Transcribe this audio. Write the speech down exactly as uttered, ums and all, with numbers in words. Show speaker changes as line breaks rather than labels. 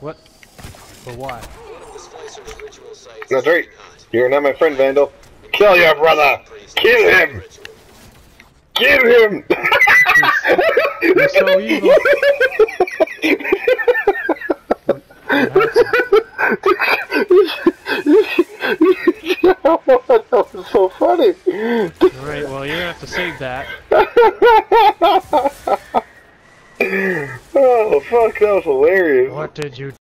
What? For what?
That's right. You're not my friend, Vandal. Kill your brother! Kill him! Kill him!
You're, you're so evil.
That was so funny.
Alright, well, you're gonna have to save that.
Oh, fuck, that was hilarious.
What did you